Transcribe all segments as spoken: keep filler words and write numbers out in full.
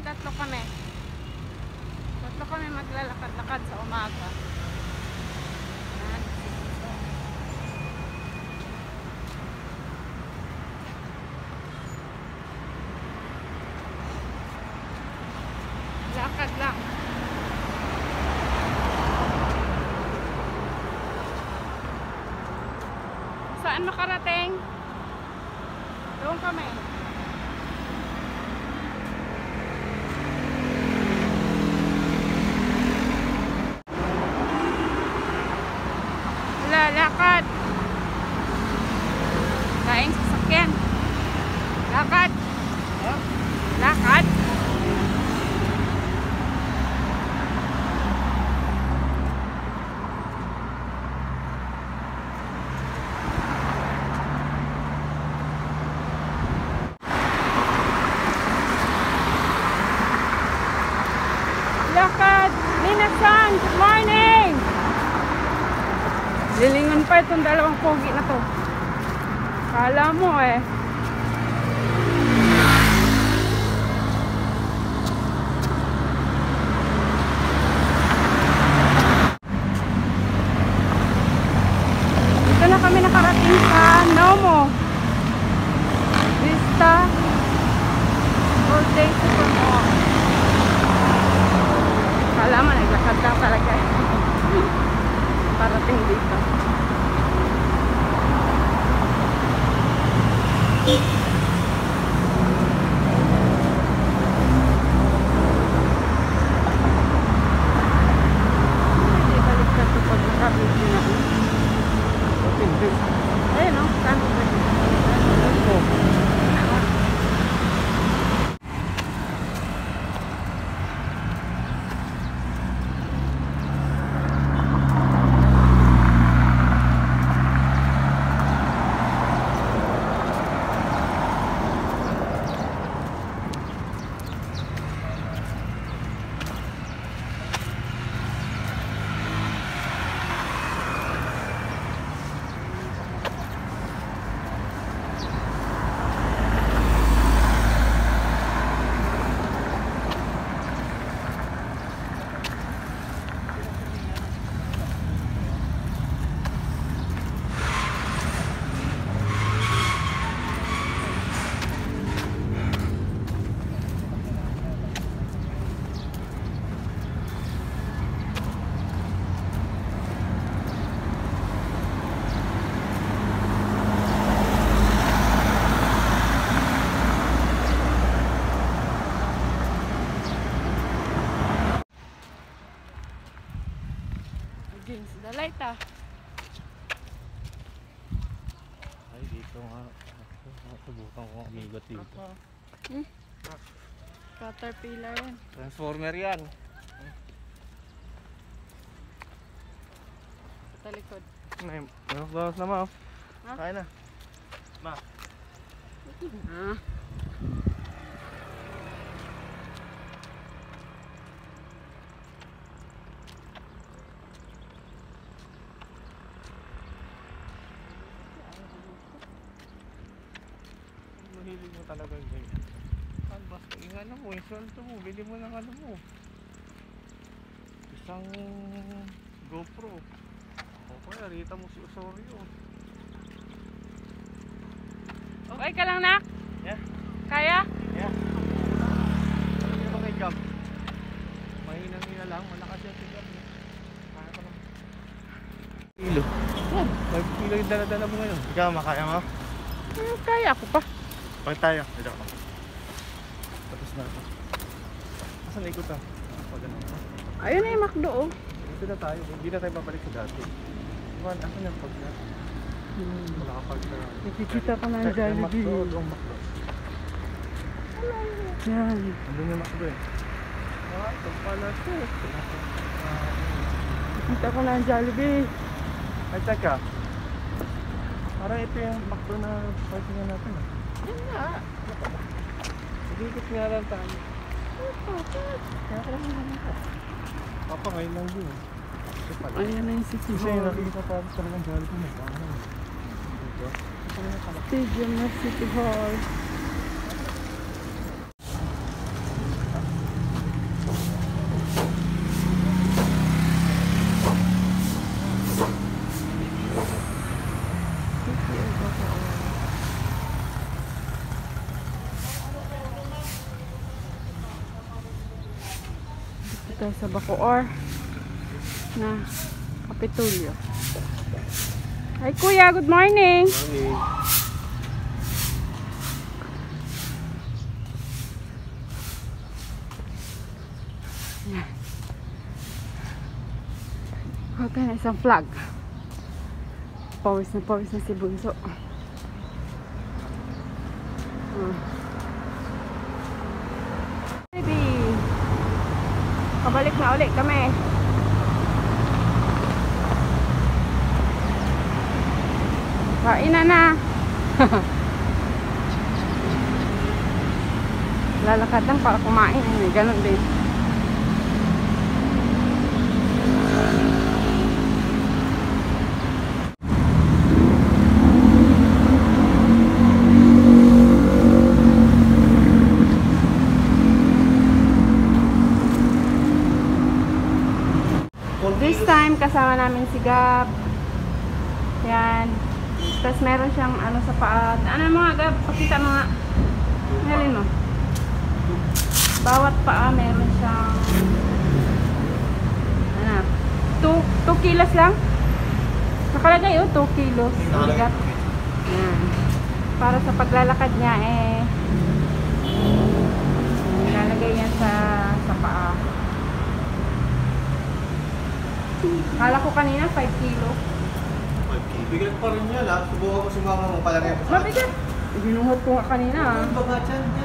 tatlo kami. Tatlo kami maglalakad-lakad sa umaga. Ayan. Lakad lang. Saan makarating? Doon kami. Wala, lakad. Kain sasakyan. Lakad. Lakad. Lakad! Minasan! Good morning! Lilingon pa itong dalawang pogi na to. Kala mo eh. Ito na kami nakarating sa Nomo Vista Birthday Supermall. Kala mo, naglakad lang talaga parating dito. Hindi balik ka ito pag nakabili na. Ayun o, kano ba ito? Against the light ah. Ay, dito nga. Subukan ko umigot dito. Hmm? Caterpillar yan. Transformer yan. Sa likod. May bawas na, ma. Ha? Kaya na. Ma. Ah. Mahilig mo talaga yung ganyan. Saan ba? Yung ano mo, yung sweldo mo, bili mo ng ano mo. Isang GoPro. O kaya, rita mo si Osorio. Okay ka lang, nak? Yeah. Kaya? Yeah. Ano ba kay Jump? Mahinang nila lang, malakas yan si Jump. Kaya ko lang. Kilo. Oh. five kilo yung dala-dala mo ngayon. Ikaw, makaya mo? Hmm, kaya ko pa. Pag tayo, ito ako. Tapos na ako. Asan ikot ah? Pag ano? Ayun na yung McDo oh. Dito na tayo, hindi na tayo babalik sa dati. Diba, asan yung pag na? Hmm. Wala ka pag na. Nakikita ko na ang Yung Jollibee. McDo, yung McDo. Yan. Andun yung McDo eh. Ah, ito pala ito. Nakikita ko na ang Jollibee. Ay, teka. Parang ito yung McDo na parking na natin ah. Yan nga. Sigikit nga lang tayo. Kaya ko lang naman ka. Papa, ngayon lang yun. Ito pala. Ayan na yung City Kasi yung Hall. nakikita pa talagang Jollibee mo. Paano? Dito. Ito yung pala. Stadium na City Hall. tayo sa Bacoor na Kapitulyo. Hi kuya, good morning. Morning. Okay na isang flag. Pawis na pawis na si Bunso. Hmm. Baby, kabalik na ulit kami. Kain na na. Lalakad lang para kumain. Ganon din. This time kasama namin si Gab. Yan. Tapos meron siyang ano sa paa. Ano mo nga Gab? Pakita mo nga. Halin mo. Bawat paa meron siyang ano? two kilos lang. Nakalagay oh, two kilos. Bigat. Yan. Para sa paglalakad niya eh. Nilalagay yan sa, sa paa. Kala ko kanina five kilo. five kilo. Bigat pa rin yan ha. Subukan ko sumama mo palagay mo sa Mabigat. Binuhot ko nga kanina ah. Ano ba dyan niya?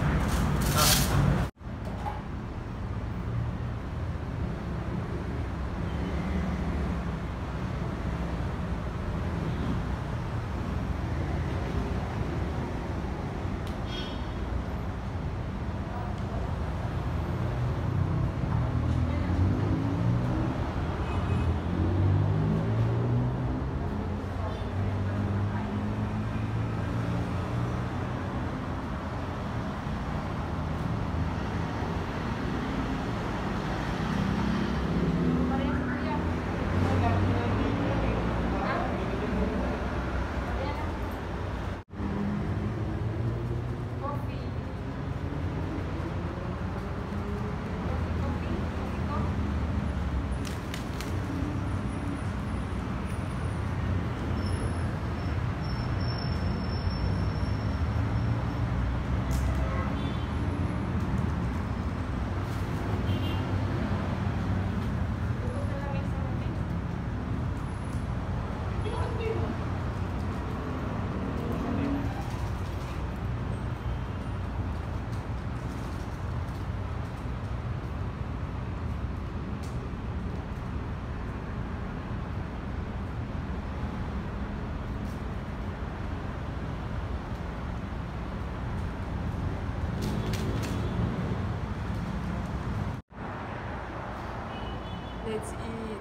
Let's eat.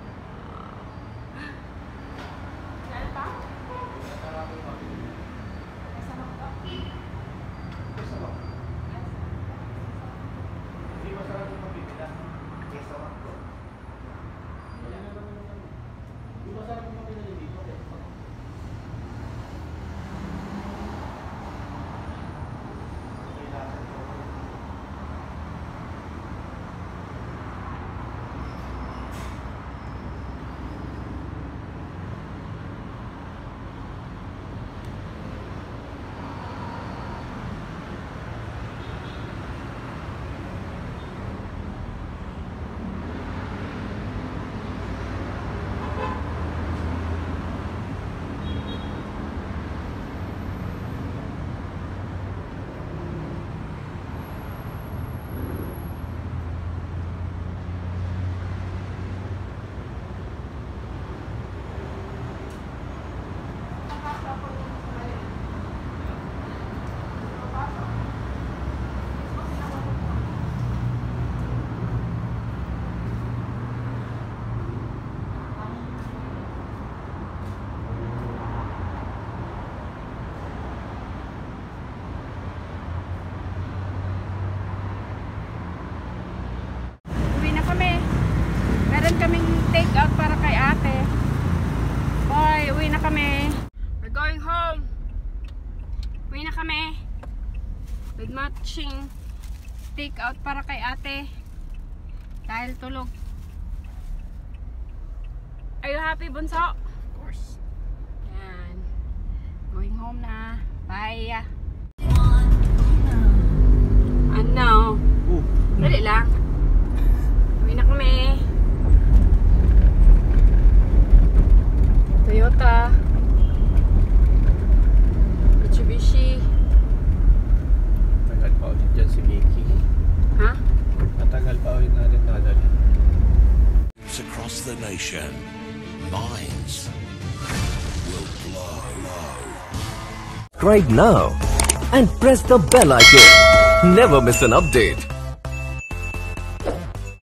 Kaya pa? Hindi masarap yung mapipila. Kesa makto. Hindi masarap yung mapipila dito. take out para kay ate. Boy, uwi na kami. We're going home. Uwi na kami. With matching take out para kay ate. Dahil tulog. Are you happy, Bunso? Of course. Yan. Going home na. Bye. Ano? Oh. Dali lang. Uwi na kami. Toyota. Mitsubishi. Tagal pa ulit dyan si Mickey. Ha? Matagal pa ulit natin dadalhin. Across the nation, minds will blow. Subscribe now and press the bell icon. Never miss an update.